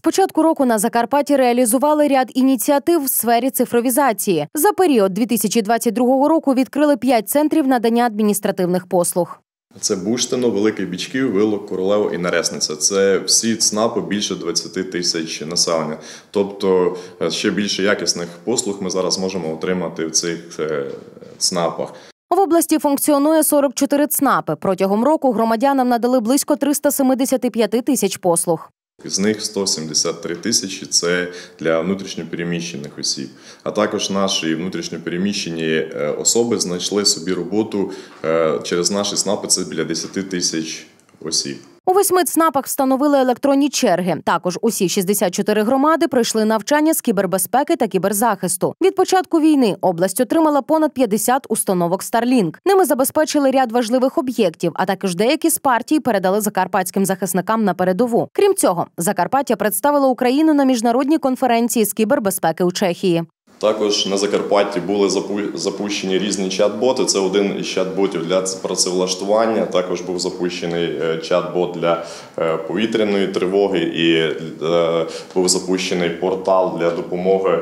початку року на Закарпатті реалізували ряд ініціатив в сфері цифровізації. За період 2022 року відкрили 5 центрів надання адміністративних послуг. Це Буштино, Великий Бичків, Вилок, Королево і Наресниця. Це всі ЦНАПи більше 20 тисяч населення. Тобто ще більше якісних послуг ми зараз можемо отримати в цих ЦНАПах. В області функціонує 44 ЦНАПи. Протягом року громадянам надали близько 375 тисяч послуг. З них 173 тисячі – це для внутрішньопереміщених осіб. А також наші внутрішньопереміщені особи знайшли собі роботу через наші ЦНАПи – це біля 10 тисяч осіб. У 8 ЦНАПах встановили електронні черги. Також усі 64 громади пройшли навчання з кібербезпеки та кіберзахисту. Від початку війни область отримала понад 50 установок Starlink. Ними забезпечили ряд важливих об'єктів, а також деякі з партій передали закарпатським захисникам на передову. Крім цього, Закарпаття представило Україну на міжнародній конференції з кібербезпеки у Чехії. Також на Закарпатті були запущені різні чат-боти. Це один із чат-ботів для працевлаштування. Також був запущений чат-бот для повітряної тривоги і був запущений портал для допомоги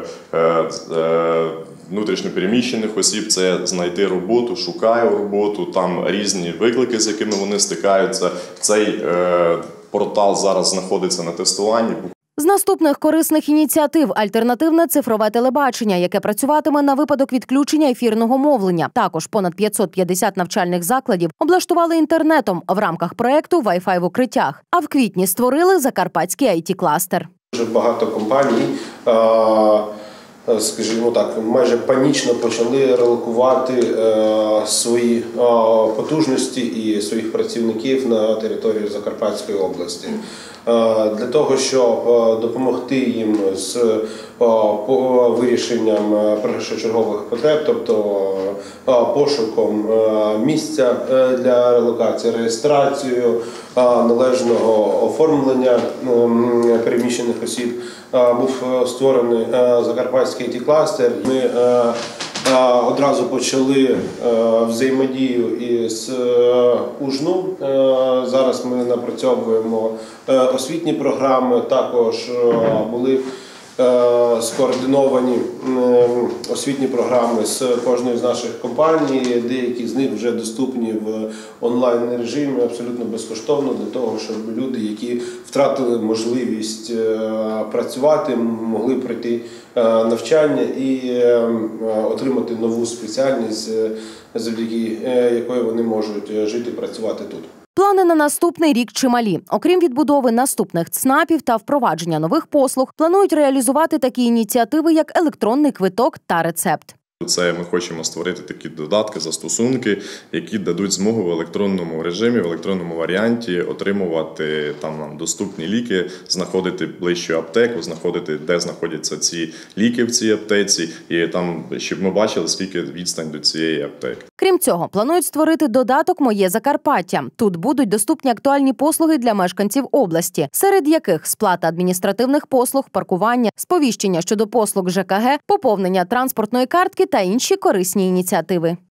внутрішньопереміщених осіб. Це знайти роботу, шукаю роботу, там різні виклики, з якими вони стикаються. Цей портал зараз знаходиться на тестуванні. З наступних корисних ініціатив – альтернативне цифрове телебачення, яке працюватиме на випадок відключення ефірного мовлення. Також понад 550 навчальних закладів облаштували інтернетом в рамках проєкту Wi-Fi в укриттях. А в квітні створили Закарпатський IT-кластер. Дуже багато компаній, скажімо так, майже панічно почали релокувати свої потужності і своїх працівників на територію Закарпатської області. Для того, щоб допомогти їм з вирішенням першочергових потреб, тобто пошуком місця для релокації, реєстрацією, належного оформлення переміщених осіб, був створений Закарпатський IT-кластер. Ми одразу почали взаємодію із УЖНУ. Зараз ми напрацьовуємо освітні програми, також були скоординовані освітні програми з кожною з наших компаній. Деякі з них вже доступні в онлайн режимі абсолютно безкоштовно для того, щоб люди, які втратили можливість працювати, могли пройти навчання і отримати нову спеціальність, завдяки якої вони можуть жити і працювати тут. Плани на наступний рік чималі. Окрім відбудови наступних ЦНАПів та впровадження нових послуг, планують реалізувати такі ініціативи, як електронний квиток та рецепт. Це ми хочемо створити такі додатки, застосунки, які дадуть змогу в електронному режимі, в електронному варіанті отримувати там нам доступні ліки, знаходити ближчу аптеку, знаходити, де знаходяться ці ліки в цій аптеці, і там, щоб ми бачили, скільки відстань до цієї аптеки. Крім цього, планують створити додаток «Моє Закарпаття». Тут будуть доступні актуальні послуги для мешканців області, серед яких сплата адміністративних послуг, паркування, сповіщення щодо послуг ЖКГ, поповнення транспортної картки та інші корисні ініціативи.